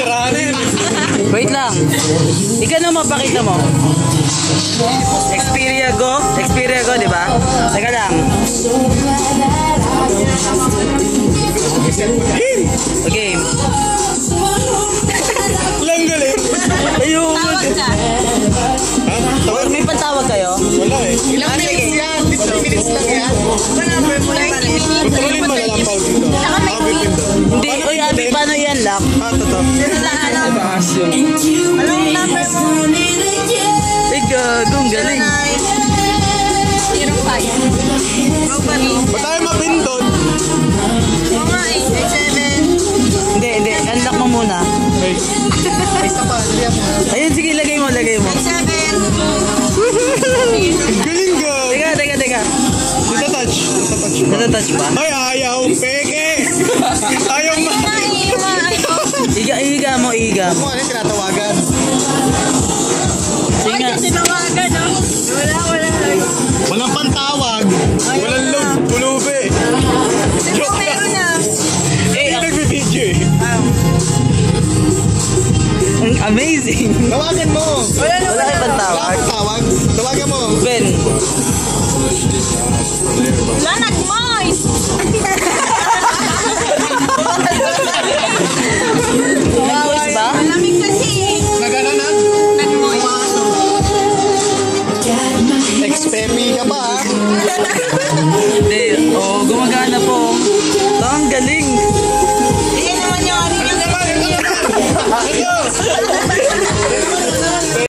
siraan yun. Wait lang. Ikaw na mapakita mo. Xperia Go, di ba? Teka lang. Okay. Lang galing. Ayun. Tawag ka. Ha? Tawag? May pantawag kayo? Wala eh. Ilang minutes yan? 15 minutes lang yan. Kontrolin mo na lang pag dito. Hindi. Uy, Abi, paano yan lang? Totoo. Anong number mo? Ay, gagong galing. 05. Ba't tayo mapindot? Oo nga eh. 87. Hindi. Unlock mo muna. Ay, Isa pa, liyan mo. Ayun, sige, lagay mo. 87. galing ka. Teka. Natatouch. Natatouch ba? Ay, ayaw. Peke. Ayaw ma. Iga mo. Ano ano yung tinatawagan? Sige nga. Tinawagan, no? Wala. Walang pantawag. Walang load. Pulubi. Joke meron na. Hindi nagbibideo eh. Amazing. Tawagan mo. Wala kayo Wala pantawag. kang tawag. Tawagan mo. Ben. Lanag Moist! Nag-voice ba? Malamig kasi eh. Nagana na? Nag-moist. Ex-Pepe ka ba?